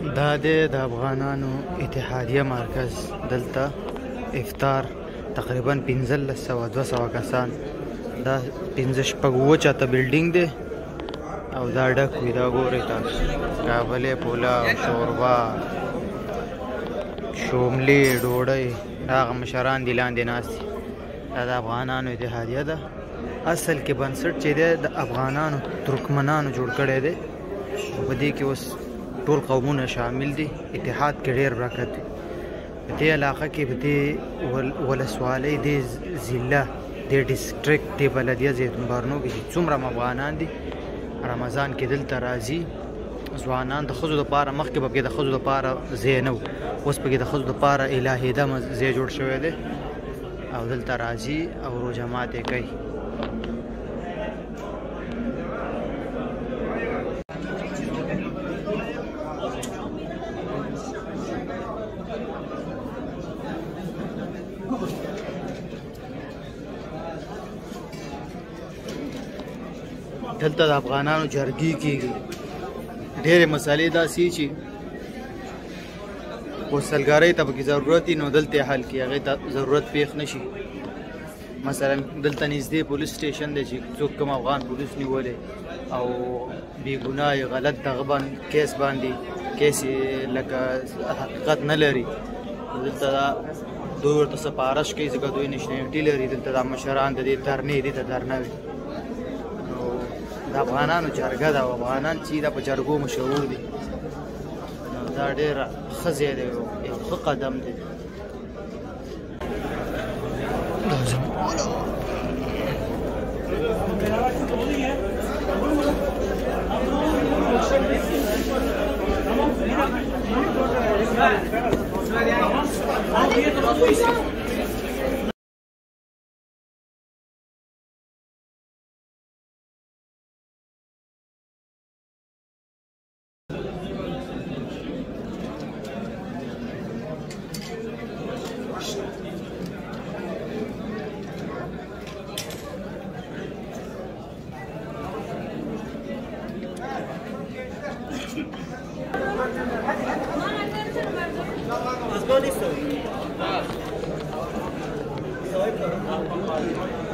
دا د افغانانو اتحادیه مرکز دلته افطار تقریبا 1500 کسان دا 15 چاته بلډینګ دی او دا ډک وي دا ګورئ تاسو کابلي پولاو شوربا شوملې ډوډۍ هغه مشران دي لاندې ناست دي دا د افغانانو اتحادیه ده اصل کې بنسټ چې دی د افغانانو ترکمنانو جوړ کړی دی په دې کې اوس ټول قومونه شامل دي اتحاد کې ډېر برکت دی په دې علاقه کې په دې ولسوالۍ دې ضلع دې ډسټرکټ دې بلدیه زیتون بارنو کې چې څومره افغانان دي رمضان کې دلته راځي ځوانان د ښځو دپاره مخکې به پکې د ښځو دپاره ځای نه و اوس پکې د ښځو دپاره الهیده ځای جوړ شوی دی او دلته راځي او روژه ماتې کوي دلته د افغانانو جرګې کېږي ډېرې مسالې داسې چې غسلګارۍ ته پکې ضرورت وي نو دلته یې حل کړي هغې ته ضرورت پېښ نه شي مثلا دلته نږدې پولیس سټیشن دی چې څوک کوم افغان پولیس نیولی او بې ګناه یې غلط دغه باندې کیس باندې کیس یې لکه حقیقت نه لري دلته دوی ورته سپارش کوي ځکه دوی نشنالټي لري دلته دا مشران د دې دھرنې دې ته دھرنه وي د افغانانو جرګه ده او افغانان چې دا په جرګو مشهور دي نو دا ډېر ښه ځای دی یو ښه قدم دی Asgari soy.